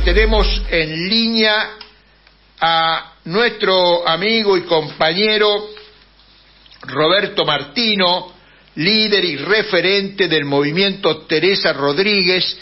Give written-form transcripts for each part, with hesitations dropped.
tenemos en línea a nuestro amigo y compañero Roberto Martino, líder y referente del movimiento Teresa Rodríguez,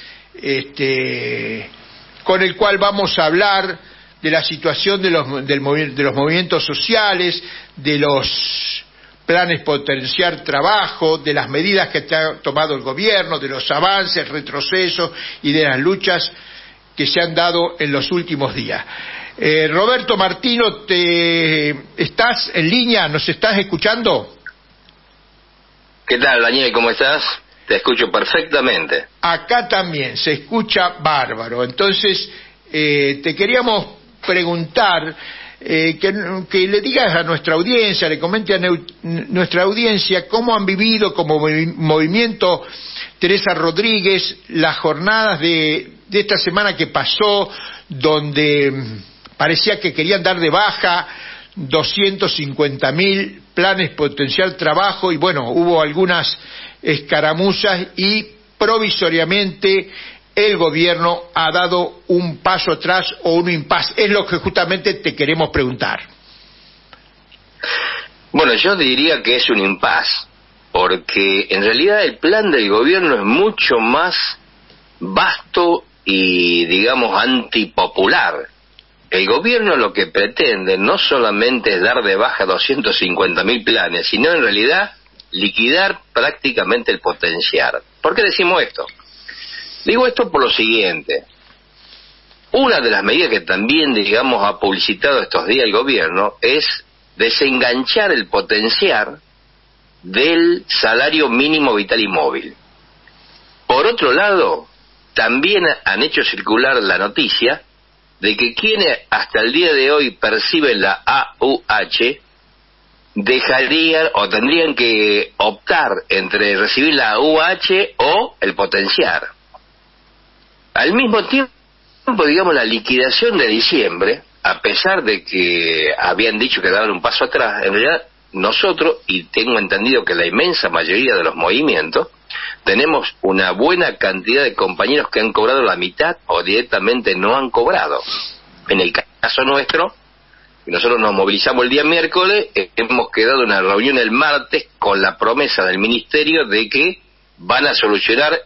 con el cual vamos a hablar de la situación de los movimientos sociales, de los planes potenciar trabajo, de las medidas que ha tomado el gobierno, de los avances, retrocesos y de las luchas que se han dado en los últimos días. Roberto Martino, ¿estás en línea? ¿Nos estás escuchando? ¿Qué tal, Daniel? ¿Cómo estás? Te escucho perfectamente. Acá también se escucha bárbaro. Entonces, te queríamos preguntar que le digas a nuestra audiencia, le comente a nuestra audiencia cómo han vivido como movimiento Teresa Rodríguez las jornadas de esta semana que pasó, donde parecía que querían dar de baja 250.000 planes potencial trabajo, y bueno, hubo algunas escaramuzas y provisoriamente el gobierno ha dado un paso atrás o un impasse. Es lo que justamente te queremos preguntar. Bueno, yo diría que es un impasse, porque en realidad el plan del gobierno es mucho más vasto y, digamos, antipopular. El gobierno lo que pretende no solamente es dar de baja 250.000 planes, sino en realidad liquidar prácticamente el potenciar. ¿Por qué decimos esto? Digo esto por lo siguiente. Una de las medidas que también, digamos, ha publicitado estos días el gobierno es desenganchar el potenciar del salario mínimo vital y móvil. Por otro lado, también han hecho circular la noticia de que quienes hasta el día de hoy perciben la AUH dejarían o tendrían que optar entre recibir la AUH o el potenciar. Al mismo tiempo, digamos, la liquidación de diciembre, a pesar de que habían dicho que daban un paso atrás, en realidad nosotros, y tengo entendido que la inmensa mayoría de los movimientos, tenemos una buena cantidad de compañeros que han cobrado la mitad o directamente no han cobrado. En el caso nuestro, nosotros nos movilizamos el día miércoles, hemos quedado en una reunión el martes con la promesa del ministerio de que van a solucionar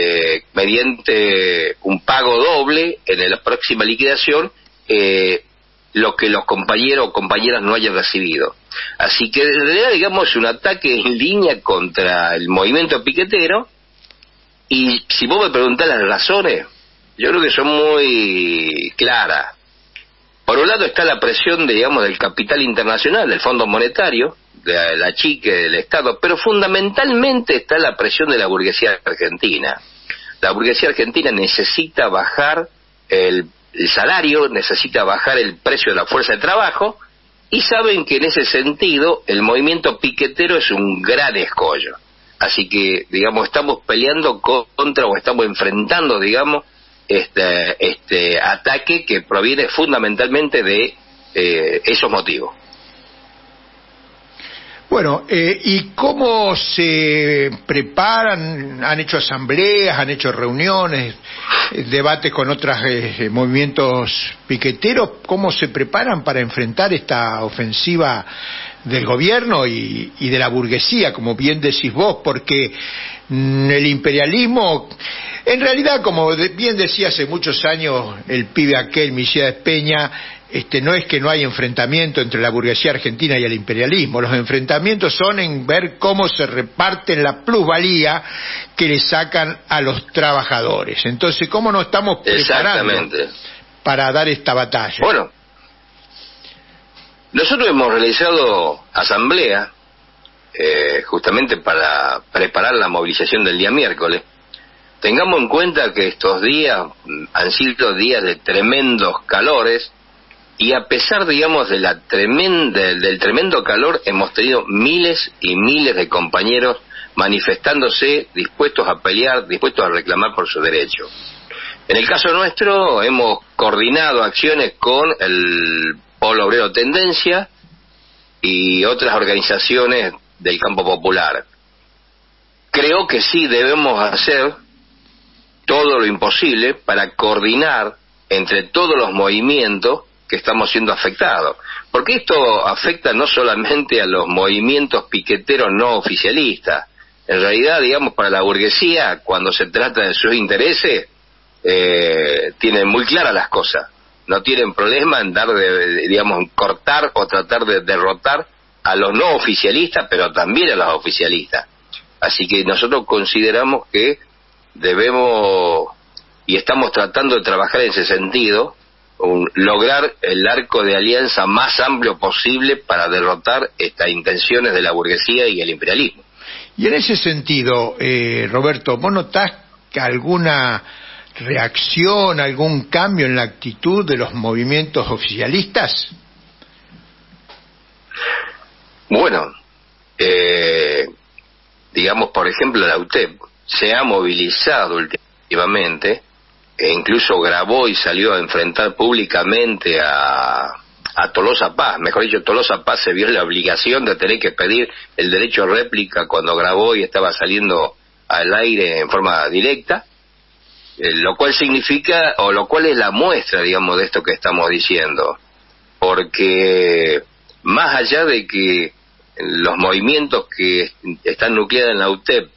mediante un pago doble en la próxima liquidación lo que los compañeros o compañeras no hayan recibido. Así que en realidad, digamos, es un ataque en línea contra el movimiento piquetero, y si vos me preguntás las razones, yo creo que son muy claras. Por un lado está la presión, digamos, del capital internacional, del Fondo Monetario, de la chique del Estado, pero fundamentalmente está la presión de la burguesía argentina. La burguesía argentina necesita bajar el salario, necesita bajar el precio de la fuerza de trabajo, y saben que en ese sentido el movimiento piquetero es un gran escollo. Así que, digamos, estamos peleando contra o estamos enfrentando, digamos, este ataque que proviene fundamentalmente de esos motivos. Bueno, ¿y cómo se preparan? ¿Han hecho asambleas, han hecho reuniones, debates con otros movimientos piqueteros? ¿Cómo se preparan para enfrentar esta ofensiva del gobierno y de la burguesía, como bien decís vos? Porque el imperialismo, en realidad, como bien decía hace muchos años el pibe aquel, Michel Peña, no es que no hay enfrentamiento entre la burguesía argentina y el imperialismo. Los enfrentamientos son en ver cómo se reparten la plusvalía que le sacan a los trabajadores. Entonces, ¿cómo nos estamos preparando para dar esta batalla? Bueno, nosotros hemos realizado asamblea justamente para preparar la movilización del día miércoles. Tengamos en cuenta que estos días han sido días de tremendos calores, y a pesar, digamos, de del tremendo calor, hemos tenido miles y miles de compañeros manifestándose, dispuestos a pelear, dispuestos a reclamar por su derecho. En el caso nuestro, hemos coordinado acciones con el Polo Obrero Tendencia y otras organizaciones del campo popular. Creo que sí debemos hacer todo lo imposible para coordinar entre todos los movimientos que estamos siendo afectados. Porque esto afecta no solamente a los movimientos piqueteros no oficialistas. En realidad, digamos, para la burguesía, cuando se trata de sus intereses, tienen muy claras las cosas. No tienen problema en digamos, cortar o tratar de derrotar a los no oficialistas, pero también a los oficialistas. Así que nosotros consideramos que debemos, y estamos tratando de trabajar en ese sentido, lograr el arco de alianza más amplio posible para derrotar estas intenciones de la burguesía y el imperialismo. Y en ese sentido, Roberto, ¿vos notás que alguna reacción, algún cambio en la actitud de los movimientos oficialistas? Bueno, digamos, por ejemplo, la UTEP se ha movilizado últimamente, e incluso grabó y salió a enfrentar públicamente a Tolosa Paz. Mejor dicho, Tolosa Paz se vio en la obligación de tener que pedir el derecho a réplica cuando grabó y estaba saliendo al aire en forma directa, lo cual significa, o lo cual es la muestra, digamos, de esto que estamos diciendo, porque más allá de que los movimientos que están nucleados en la UTEP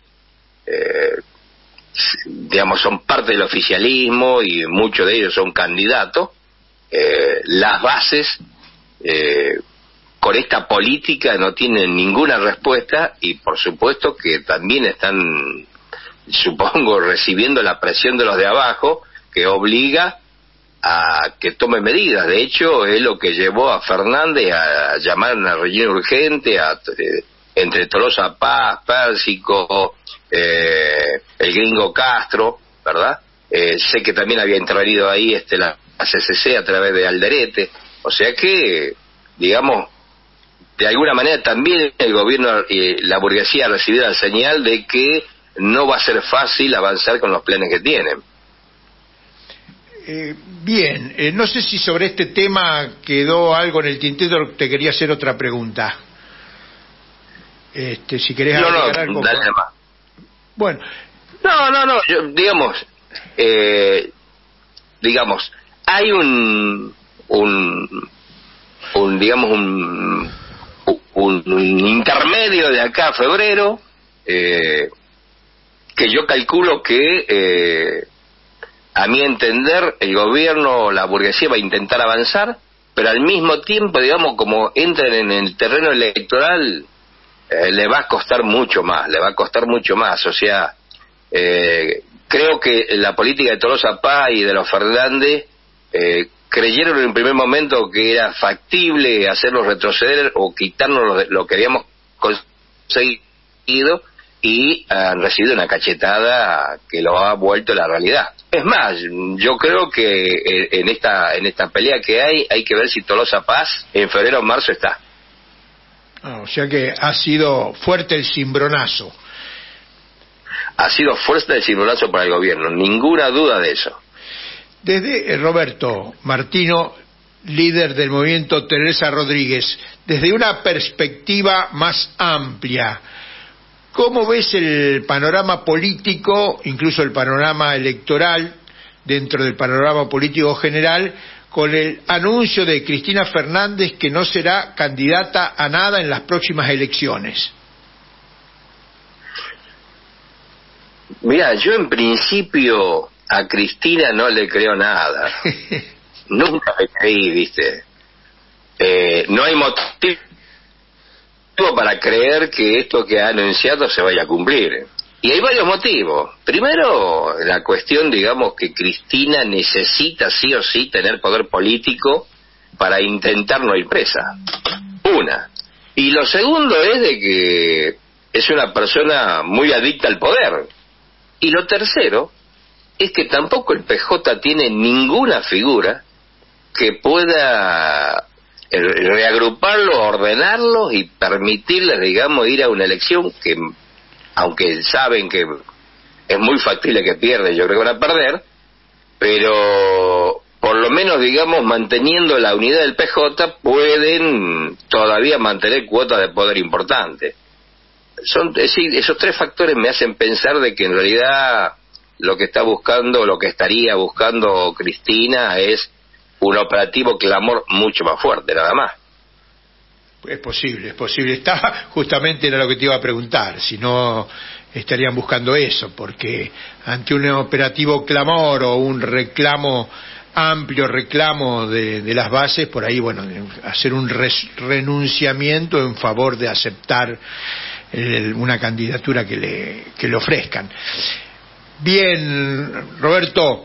digamos, son parte del oficialismo y muchos de ellos son candidatos, las bases con esta política no tienen ninguna respuesta y por supuesto que también están, supongo, recibiendo la presión de los de abajo que obliga a que tome medidas. De hecho, es lo que llevó a Fernández a llamar a una reunión urgente entre Tolosa Paz, Pérsico, el gringo Castro, ¿verdad? Sé que también había intervenido ahí la CCC a través de Alderete. O sea que, digamos, de alguna manera también el gobierno y la burguesía ha recibido la señal de que no va a ser fácil avanzar con los planes que tienen. Bien, no sé si sobre este tema quedó algo en el tintero, te quería hacer otra pregunta. Si querés agregar algo. Dale más. Bueno. No, digamos, hay un intermedio de acá a febrero, que yo calculo que, a mi entender, el gobierno, la burguesía va a intentar avanzar, pero al mismo tiempo, digamos, como entran en el terreno electoral, le va a costar mucho más, o sea, creo que la política de Tolosa Paz y de los Fernández creyeron en el primer momento que era factible hacerlos retroceder o quitarnos lo que habíamos conseguido y han recibido una cachetada que lo ha vuelto la realidad. Es más, yo creo que en esta pelea que hay que ver si Tolosa Paz en febrero o marzo está. O sea que ha sido fuerte el cimbronazo. Ha sido fuerte el cimbronazo para el gobierno, ninguna duda de eso. Desde Roberto Martino, líder del movimiento Teresa Rodríguez, desde una perspectiva más amplia, ¿cómo ves el panorama político, incluso el panorama electoral, dentro del panorama político general, con el anuncio de Cristina Fernández que no será candidata a nada en las próximas elecciones? Mira, yo en principio a Cristina no le creo nada. Nunca le creí, ¿viste? No hay motivo para creer que esto que ha anunciado se vaya a cumplir. Y hay varios motivos. Primero, la cuestión, digamos, que Cristina necesita sí o sí tener poder político para intentar no ir presa. Una. Y lo segundo es de que es una persona muy adicta al poder. Y lo tercero es que tampoco el PJ tiene ninguna figura que pueda reagruparlos, ordenarlos y permitirles, digamos, ir a una elección que, aunque saben que es muy factible que pierden, yo creo que van a perder, pero por lo menos, digamos, manteniendo la unidad del PJ, pueden todavía mantener cuotas de poder importantes. Es decir, esos tres factores me hacen pensar de que en realidad lo que está buscando, lo que estaría buscando Cristina es un operativo Clamor mucho más fuerte, nada más. Es posible. Está, justamente era lo que te iba a preguntar, si no estarían buscando eso, porque ante un operativo Clamor o un amplio reclamo de las bases, por ahí, bueno, hacer un renunciamiento en favor de aceptar una candidatura que le ofrezcan. Bien, Roberto,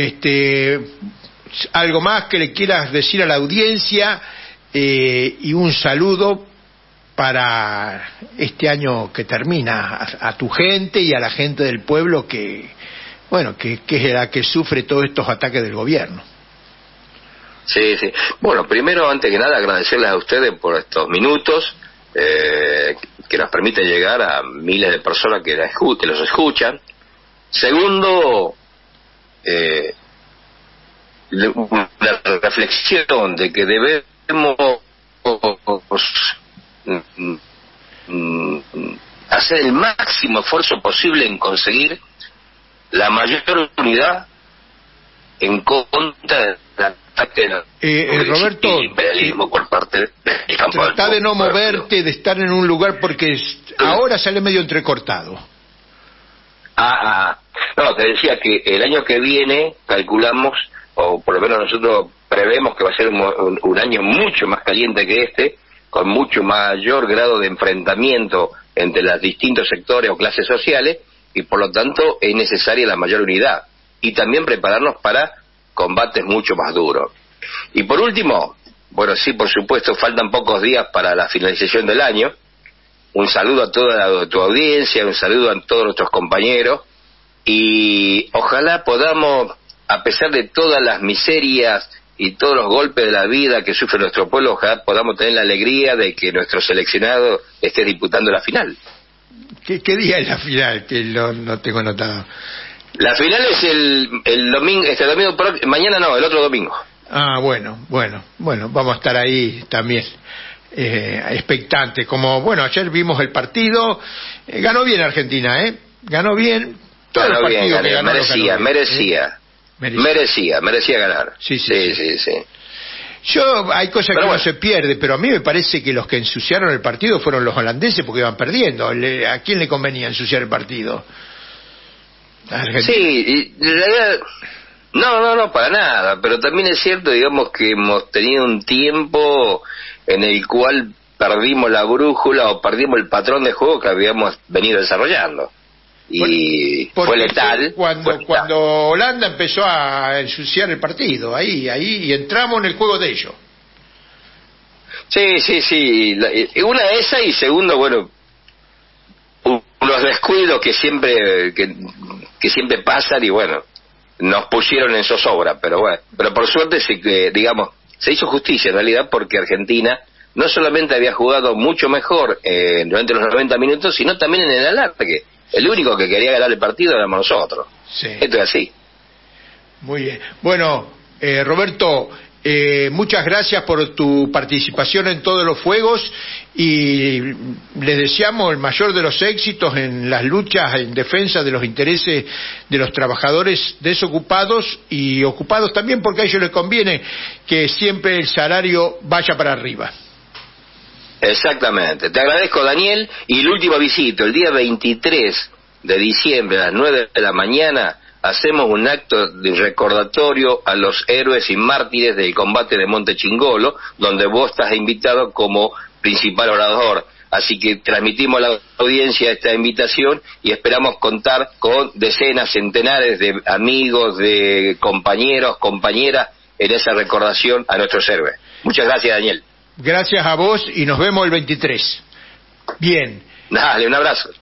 algo más que le quieras decir a la audiencia, y un saludo para este año que termina, a tu gente y a la gente del pueblo que es la que sufre todos estos ataques del gobierno. Sí. Bueno, primero, antes que nada, agradecerles a ustedes por estos minutos que nos permiten llegar a miles de personas que los escuchan. Segundo, la reflexión de que debemos hacer el máximo esfuerzo posible en conseguir la mayor unidad en contra del ataque Roberto, imperialismo por parte del campo del trata de no pueblo. moverte, de estar en un lugar, porque ahora sale medio entrecortado. No, te decía que el año que viene calculamos, o por lo menos nosotros prevemos que va a ser un año mucho más caliente que este, con mucho mayor grado de enfrentamiento entre los distintos sectores o clases sociales, y por lo tanto es necesaria la mayor unidad, y también prepararnos para combates mucho más duros. Y por último, bueno, sí, por supuesto, faltan pocos días para la finalización del año. Un saludo a toda tu audiencia, un saludo a todos nuestros compañeros, y ojalá podamos, a pesar de todas las miserias y todos los golpes de la vida que sufre nuestro pueblo, ojalá podamos tener la alegría de que nuestro seleccionado esté disputando la final. ¿Qué día es la final? Que no tengo notado. La final es el domingo, mañana no, el otro domingo. Bueno, vamos a estar ahí también, expectantes. Como, bueno, ayer vimos el partido, ganó bien Argentina, ganó bien. Todos los partidos que ganó, merecía ganar. Sí. Hay cosas que no se pierde, pero a mí me parece que los que ensuciaron el partido fueron los holandeses, porque iban perdiendo. ¿A quién le convenía ensuciar el partido? Sí, en realidad no, para nada, pero también es cierto, digamos, que hemos tenido un tiempo en el cual perdimos la brújula o perdimos el patrón de juego que habíamos venido desarrollando. Y fue letal. Cuando Holanda empezó a ensuciar el partido, ahí y entramos en el juego de ellos. Sí. Una de esas, y segundo, bueno, unos descuidos que siempre pasan, y bueno, nos pusieron en zozobra, pero por suerte se hizo justicia en realidad, porque Argentina no solamente había jugado mucho mejor durante los 90 minutos, sino también en el alargue. El único que quería ganar el partido éramos nosotros. Sí. Esto es así. Muy bien. Bueno, Roberto, muchas gracias por tu participación en todos los fuegos, y les deseamos el mayor de los éxitos en las luchas en defensa de los intereses de los trabajadores desocupados y ocupados también, porque a ellos les conviene que siempre el salario vaya para arriba. Exactamente. Te agradezco, Daniel, y el último visito, el día 23 de diciembre a las 9 de la mañana, hacemos un acto de recordatorio a los héroes y mártires del combate de Monte Chingolo, donde vos estás invitado como principal orador. Así que transmitimos a la audiencia esta invitación y esperamos contar con decenas, centenares de amigos, de compañeros, compañeras en esa recordación a nuestros héroes. Muchas gracias, Daniel. Gracias a vos, y nos vemos el 23. Bien. Dale, un abrazo.